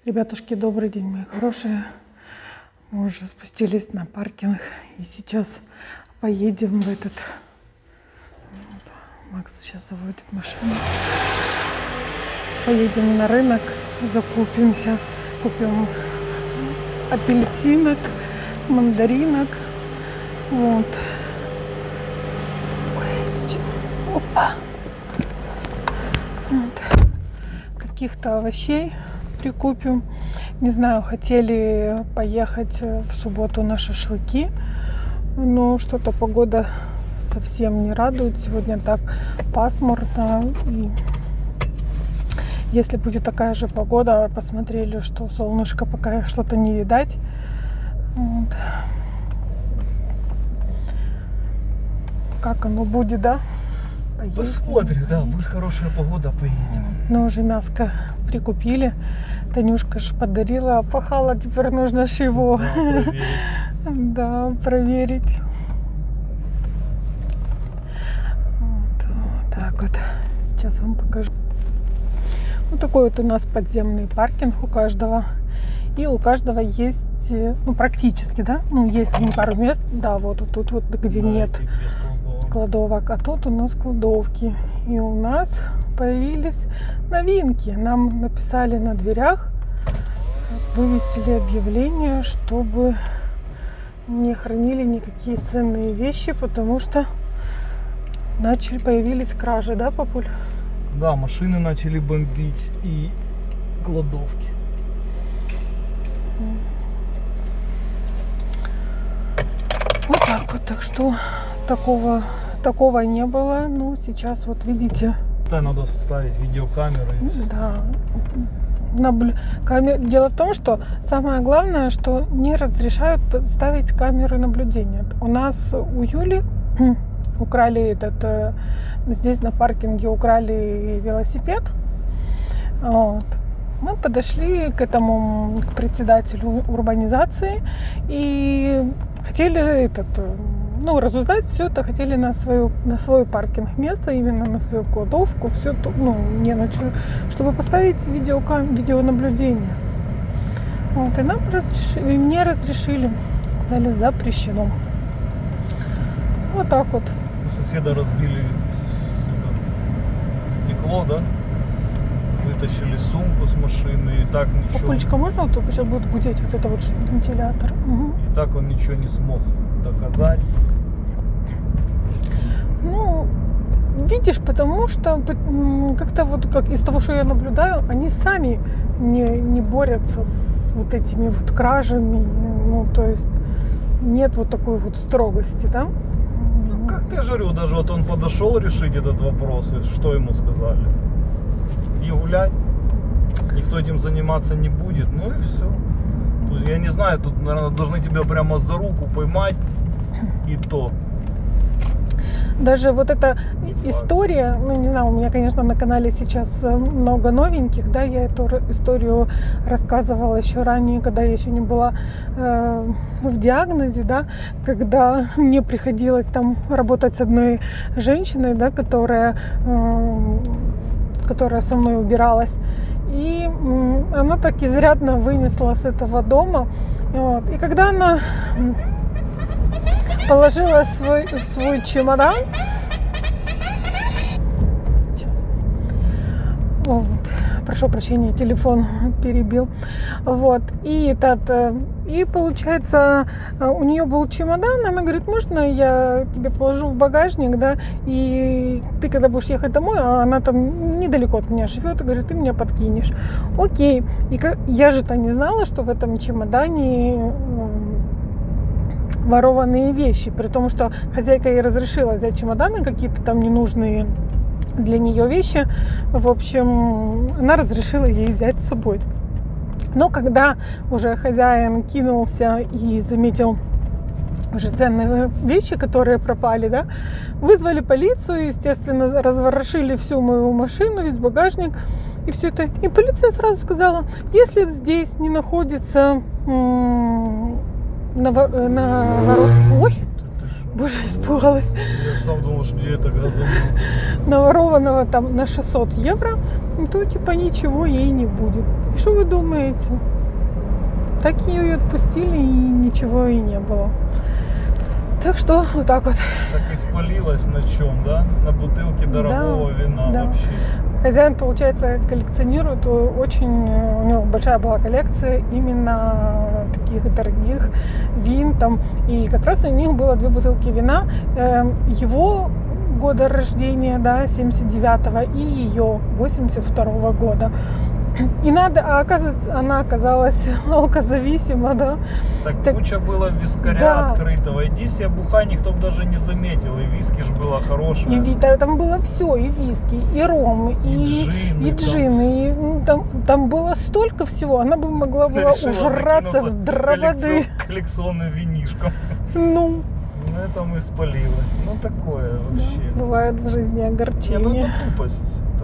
Ребятушки, добрый день, мои хорошие. Мы уже спустились на паркинг и сейчас поедем в этот... Макс сейчас заводит машину. Поедем на рынок, закупимся, купим апельсинок, мандаринок. Вот. Ой, сейчас. Опа. Вот. Каких-то овощей прикупим. Не знаю, хотели поехать в субботу на шашлыки, но что-то погода совсем не радует. Сегодня так пасмурно. И если будет такая же погода, посмотрели, что солнышко пока что-то не видать. Вот. Как оно будет, да? Поедем. Посмотрим, да, будет хорошая погода, поедем. Ну, уже мяско прикупили. Танюшка же подарила, опахала, теперь нужно ж его проверить. Вот так вот. Сейчас вам покажу. Вот такой вот у нас подземный паркинг у каждого. И у каждого есть, ну, практически, да, ну, есть пару мест, да, вот тут вот, где да, нет кладовок, а тут у нас кладовки. И у нас появились новинки. Нам написали на дверях, вывесили объявление, чтобы не хранили никакие ценные вещи, потому что появились кражи, да, папуль? Да, машины начали бомбить и кладовки. Вот так вот, так что такого не было. Ну, сейчас вот видите. Да, надо ставить видеокамеры. Да. Дело в том, что самое главное, что не разрешают ставить камеры наблюдения. У нас у Юли украли здесь на паркинге украли велосипед. Вот. Мы подошли к председателю урбанизации и хотели разузнать все это, хотели на свой паркинг место, именно на свою кладовку, все, чтобы поставить видеонаблюдение. Вот, и мне разрешили, сказали, запрещено. Вот так вот. У соседа разбили стекло, да? Вытащили сумку с машины, и так ничего. Папулечка, можно вот только сейчас будет гудеть вот это вот вентилятор? Угу. И так он ничего не смог доказать. Ну, видишь, потому что как-то вот как из того, что я наблюдаю, они сами не борются с вот этими вот кражами. Ну, то есть нет вот такой вот строгости, да? Ну, как я говорю, даже вот он подошел решить этот вопрос, и что ему сказали? И гулять, никто этим заниматься не будет, ну и все. Тут, я не знаю, тут, наверное, должны тебя прямо за руку поймать, и то. Даже вот эта история, ну не знаю, у меня, конечно, на канале сейчас много новеньких, да, я эту историю рассказывала еще ранее, когда я еще не была в диагнозе, да, когда мне приходилось там работать с одной женщиной, да, которая со мной убиралась. И она так изрядно вынесла с этого дома. Вот. И когда она положила свой чемодан, прошу прощения, телефон перебил. Вот. И получается, у нее был чемодан, она говорит, можно я тебе положу в багажник, да, и ты когда будешь ехать домой, а она там недалеко от меня живет, и говорит, ты меня подкинешь. Окей. И я же-то не знала, что в этом чемодане ворованные вещи, при том, что хозяйка ей разрешила взять чемоданы, какие-то там ненужные для нее вещи. В общем, она разрешила ей взять с собой. Но когда уже хозяин кинулся и заметил уже ценные вещи, которые пропали, да, вызвали полицию, естественно, разворошили всю мою машину, весь багажник и все это. И полиция сразу сказала, если здесь не Боже, испугалась. Я сам думал, что где это газон. Наворованного там на 600 евро, то типа ничего ей не будет. И что вы думаете? Так ее и отпустили, и ничего и не было. Так что вот так вот. Так и спалилась на чем, да? На бутылке дорогого вина вообще. Хозяин, получается, коллекционирует очень, у него большая была коллекция именно таких дорогих вин там. И как раз у них было 2 бутылки вина. Его года рождения, да, 79-го, и ее 82-го года. И надо, а оказывается, она оказалась алкозависима, да. Так куча было вискаря, да, открытого. Иди себе бухай, никто бы даже не заметил. И виски ж было хорошее. И там было все, и виски, и ром, и джин. Там было столько всего. Она бы могла была ужраться в дроводы. Коллекционным винишком. Ну, это мы спалилось. Ну, такое вообще. Да, бывает в жизни огорчение. Ну, это тупость.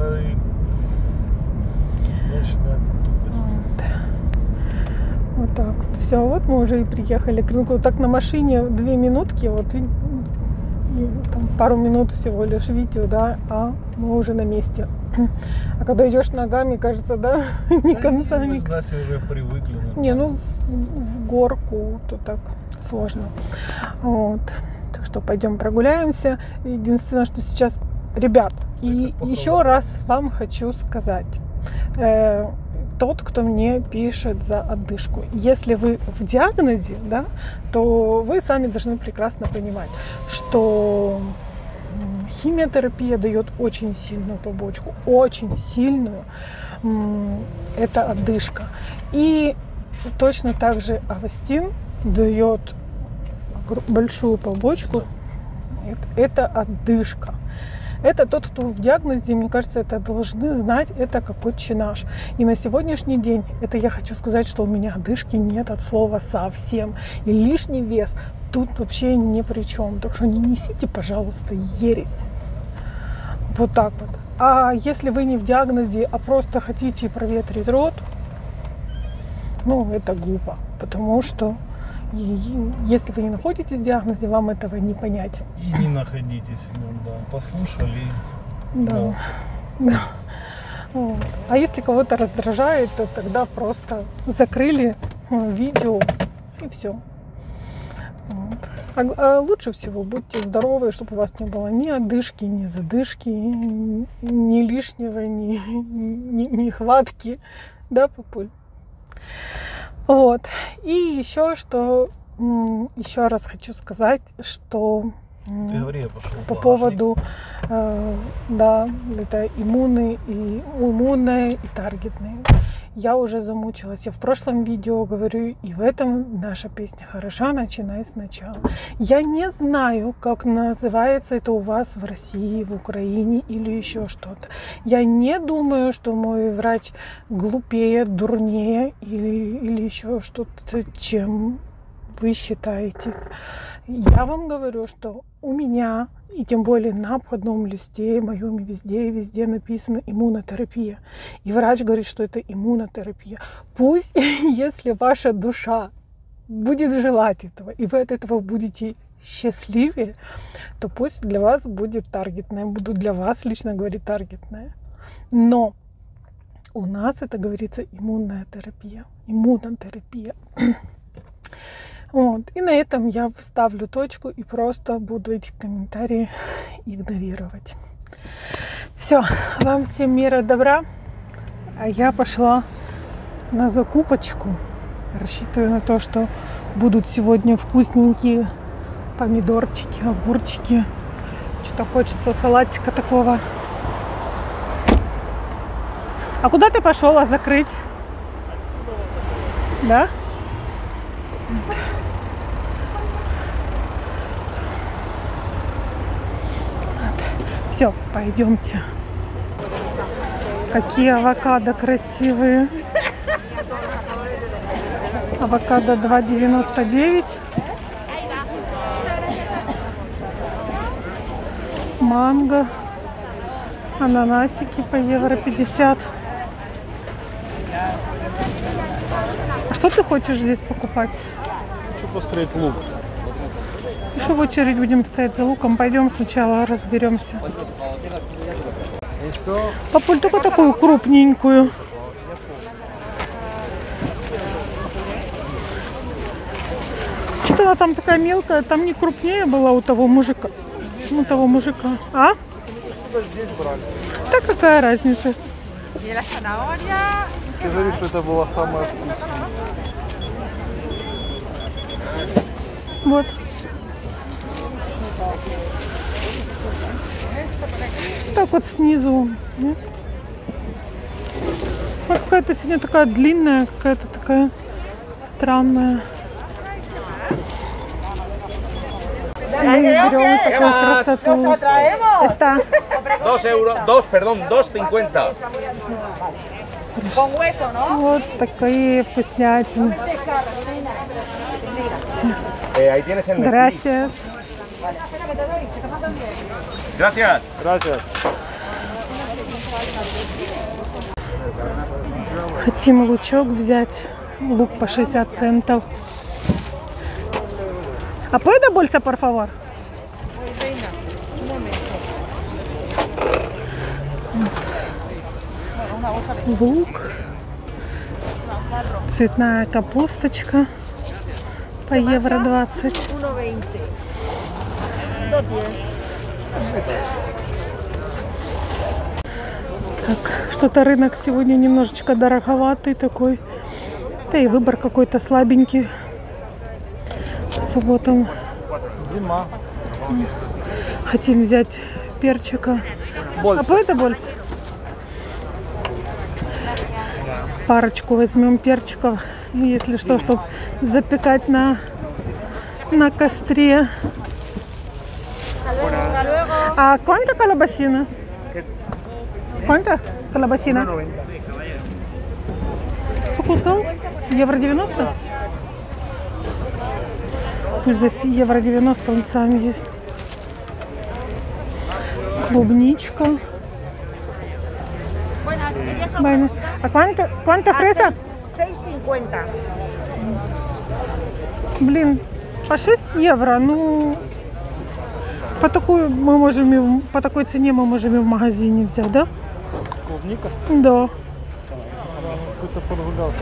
Я считаю, это тупость. Вот так вот. Все, вот мы уже и приехали к рынку. Так на машине 2 минутки, вот и там пару минут всего лишь видео, да, а мы уже на месте. А когда идешь ногами, кажется, да, ни конца, ни конца. Да, уже привыкли. Не, ну в горку то так сложно. Вот. Так что пойдем прогуляемся. Единственное, что сейчас, ребят, и еще раз вам хочу сказать. Тот, кто мне пишет за одышку. Если вы в диагнозе, да, то вы сами должны прекрасно понимать, что химиотерапия дает очень сильную побочку, очень сильную. Это одышка. И точно так же Авастин дает большую побочку. Это одышка. Это тот, кто в диагнозе, мне кажется, это должны знать, это как отче наш. И на сегодняшний день, это я хочу сказать, что у меня одышки нет от слова совсем. И лишний вес тут вообще ни при чем. Так что не несите, пожалуйста, ересь. Вот так вот. А если вы не в диагнозе, а просто хотите проветрить рот, ну, это глупо. Потому что если вы не находитесь в диагнозе, вам этого не понять. И не находитесь в нем, да. Послушали. Да. Да. Вот. А если кого-то раздражает, то тогда просто закрыли видео и все. Вот. А лучше всего будьте здоровы, чтобы у вас не было ни одышки, ни задышки, ни лишнего, ни хватки. Да, папуль? Вот. И еще еще раз хочу сказать, что по поводу да, это иммунные и таргетные. Я уже замучилась. Я в прошлом видео говорю, и в этом наша песня хороша, начинай сначала. Я не знаю, как называется это у вас в России, в Украине или еще что-то. Я не думаю, что мой врач глупее, дурнее или еще что-то, чем вы считаете. Я вам говорю, что у меня, и тем более на обходном листе моем везде написано иммунотерапия. И врач говорит, что это иммунотерапия. Пусть, если ваша душа будет желать этого, и вы от этого будете счастливее, то пусть для вас будет таргетная. Буду для вас лично говорить таргетная. Но у нас это говорится иммунная терапия. Иммунотерапия. Вот. И на этом я ставлю точку и просто буду эти комментарии игнорировать. Все, вам всем мира, добра. А я пошла на закупочку. Рассчитываю на то, что будут сегодня вкусненькие помидорчики, огурчики. Что-то хочется салатика такого. А куда ты пошел? А закрыть? Да? Все, пойдемте. Какие авокадо красивые. Авокадо 2,99. Манго. Ананасики по €1,50. А что ты хочешь здесь покупать? Хочу построить лук. Еще в очередь будем стоять за луком. Пойдем сначала разберемся. Папуль, только такую крупненькую. Что-то она там такая мелкая, там не крупнее была у того мужика. У того мужика. А? Здесь брали. Да какая разница? Ты говоришь, что это была самая вкусная. Вот. Так вот снизу. Нет? Вот какая-то сегодня такая длинная, какая-то такая странная. Мы берем такую красоту. Esta. 2 euros, 2,50. Вот такие вкуснятины. Ahí tienes el Netflix. Gracias. Gracias. Gracias. Хотим лучок взять. Лук по 60 центов. А puede bolsa, por favor? Лук. Цветная капусточка. По евро 20. Так, что-то рынок сегодня немножечко дороговатый такой. Да и выбор какой-то слабенький. По субботам. Зима. Хотим взять перчика. Больше. А по это больше? Парочку возьмем перчиков. Если что, чтобы запекать на костре. А ¿cuánto calabacina? ¿Cuánto calabacina? Сколько сказал? Евро 90? Пусть здесь евро 90, он сам есть. Клубничка. Buenas. ¿A cuánto fresa? 6.50. Блин, по 6 евро, ну по такой цене мы можем и в магазине взять, да? Клубника. Да. Какой-то подгулялся.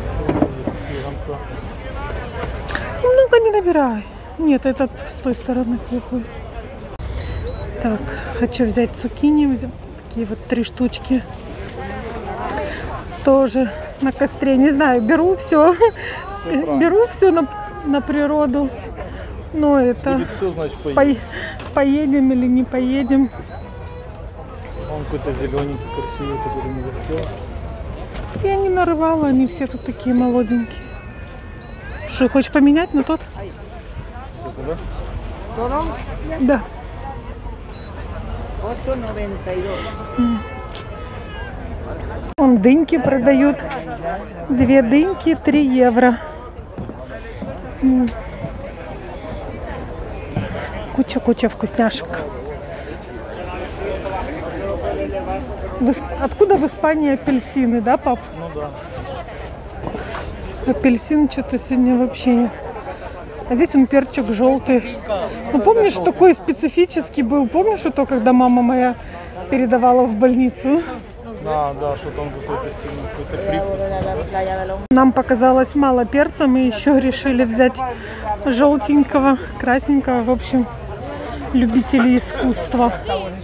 Много не набирай. Нет, этот с той стороны плохой. Так, хочу взять цукини, такие вот 3 штучки. Тоже на костре, не знаю, беру все на природу. Но это Будет все, значит, поедем. поедем или не поедем. Он какой-то зелененький, красивый, который не захотел. Я не нарывала, они все тут такие молоденькие. Что, хочешь поменять на тот? Это, да? Да. 8.92. Вон дыньки продают. 2 дыньки, 3 евро. Куча вкусняшек. Откуда в Испании апельсины, да, пап? Ну да. Апельсин что-то сегодня вообще нет. А здесь он перчик желтый. Ну помнишь, такой специфический был? Помнишь, что когда мама моя передавала в больницу? Да, что там какой-то сильный, какой-то привкус. Нам показалось мало перца, мы еще решили взять желтенького, красненького, в общем, любители искусства.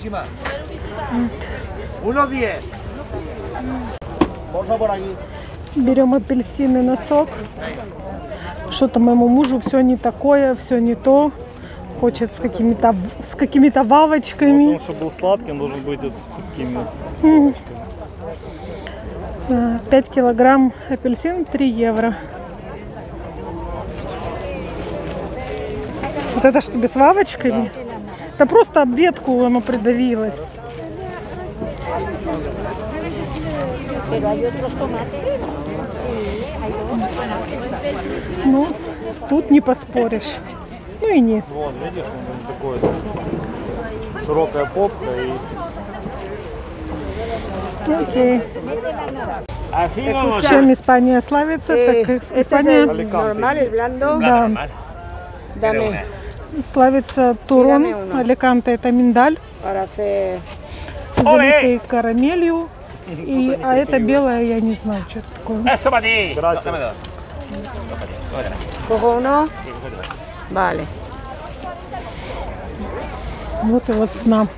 Берем апельсины на сок. Что-то моему мужу все не такое, все не то. Хочет с какими-то вавочками. Потому что был сладкий, он должен быть вот с такими. 5 килограмм апельсин, 3 евро. Вот это что, без вавочками? Да просто об ветку оно придавилось. Ну, тут не поспоришь. Ну и низ. Вот, видишь, он такой широкая попка и... Окей. Así vamos. Чем Испания славится, так Este es Испания... el normal, el blando. Да. Dame. славится турон, Sígame uno. Аликанте это миндаль, Para hacer... залитый карамелью, а это белое, я не знаю, что это такое. Eso para ti. Gracias. ¿Cojo uno? Vale. Вот и вот цена.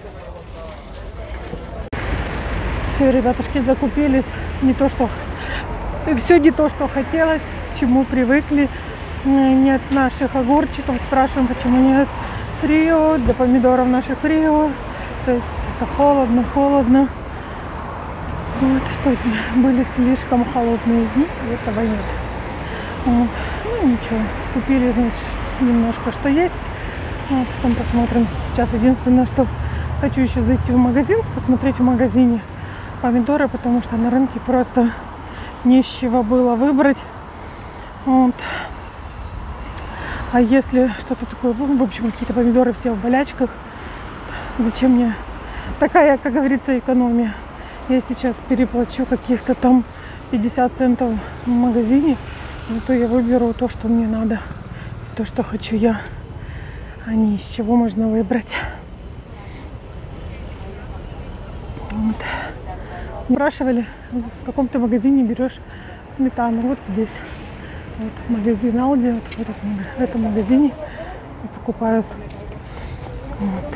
Все, ребятушки, закупились. Не то, что... Все не то, что хотелось, к чему привыкли. Нет наших огурчиков. Спрашиваем, почему нет фрио. Для помидоров наших фрио. То есть это холодно, холодно. Вот, что были слишком холодные дни, и этого нет. Вот. Ну ничего, купили, значит, немножко что есть. Вот, потом посмотрим. Сейчас единственное, что хочу еще зайти в магазин, посмотреть в магазине помидоры, потому что на рынке просто не с чего было выбрать. Вот. А если что-то такое, в общем, какие-то помидоры все в болячках, зачем мне такая, как говорится, экономия? Я сейчас переплачу каких-то там 50 центов в магазине, зато я выберу то, что мне надо, то, что хочу я, а не из чего можно выбрать. Вот. Спрашивали, в каком ты магазине берешь сметану. Вот здесь. Вот магазин Aldi, вот в этом магазине я покупаю. Вот.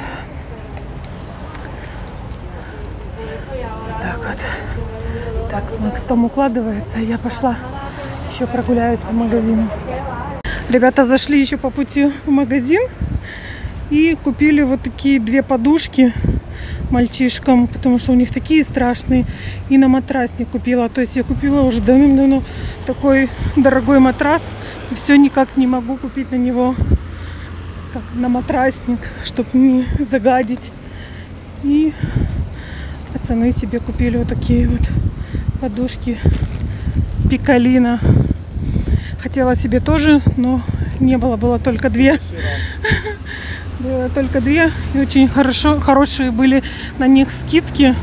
Так вот. Так, Макс там укладывается, я пошла еще прогуляюсь по магазину. Ребята зашли еще по пути в магазин и купили вот такие 2 подушки мальчишкам, потому что у них такие страшные. И на матрасник купила. То есть я купила уже давным-давно такой дорогой матрас. И все никак не могу купить на него как на матрасник, чтобы не загадить. И пацаны себе купили вот такие вот подушки Пикалина. Хотела себе тоже, но не было, было только 2. Было только 2. И очень хорошие были на них скидки.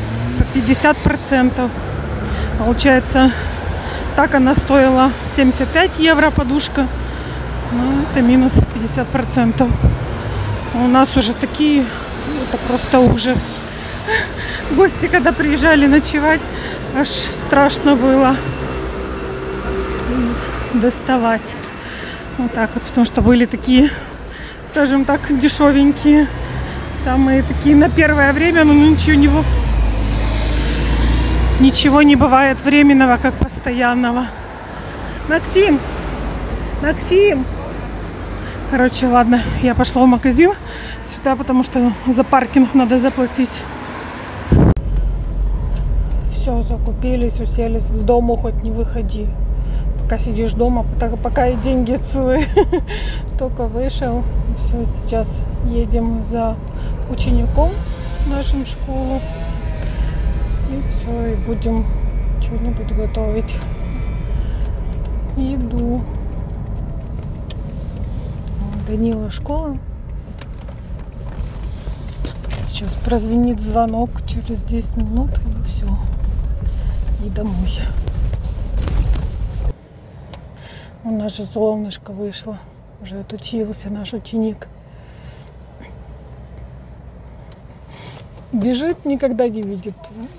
50%. Получается, так она стоила 75 евро подушка. Ну, это минус 50%. А у нас уже такие, это просто ужас. Гости, когда приезжали ночевать, аж страшно было доставать. Вот так вот, потому что были такие, скажем так, дешевенькие. Самые такие на первое время, но ничего не бывает временного, как постоянного. Максим! Максим! Короче, ладно, я пошла в магазин сюда, потому что за паркинг надо заплатить. Все, закупились, уселись. С дому хоть не выходи. Пока сидишь дома, пока и деньги целые. Только вышел. Все, сейчас едем за учеником в нашу школу. И все, и будем что-нибудь готовить. Еду. Данила школа. Сейчас прозвенит звонок через 10 минут и все. И домой. У нас же солнышко вышло. Уже отучился наш ученик. Бежит, никогда не видит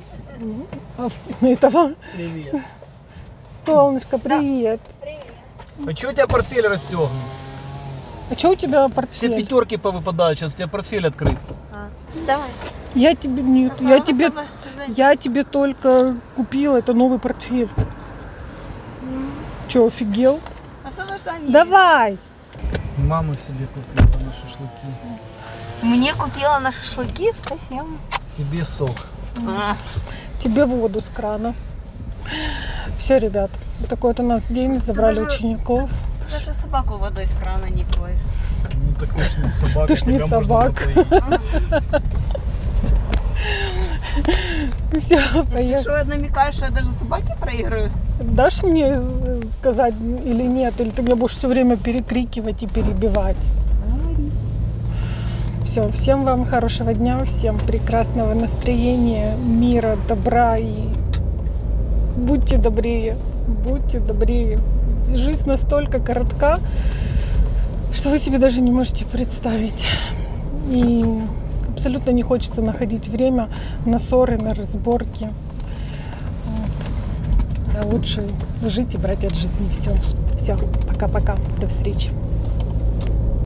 этого. Привет. Солнышко, привет. А что у тебя портфель расстегнут? А что у тебя Все портфель? 5 повыпадают, сейчас у тебя портфель открыт. Давай. Я тебе нет, я тебе только купила, это новый портфель. Че, офигел? Давай. Мама себе купила на шашлыки. Мне купила на шашлыки, спасибо. Тебе сок. Тебе воду с крана. Все, ребят, такой вот у нас день, забрали даже- учеников. Даже собаку водой с крана не поешь. Ну так ты ж не собака, Ты ж не тебя можно собака. напоить. Все, Ты поехали. что, намекаешь, что я даже собаке проиграю? Дашь мне сказать или нет? Или ты меня будешь все время перекрикивать и перебивать? Все, всем вам хорошего дня, всем прекрасного настроения, мира, добра и будьте добрее, будьте добрее. Жизнь настолько коротка, что вы себе даже не можете представить. И абсолютно не хочется находить время на ссоры, на разборки. Вот. Да, лучше жить и брать от жизни. Все. Пока-пока. До встречи.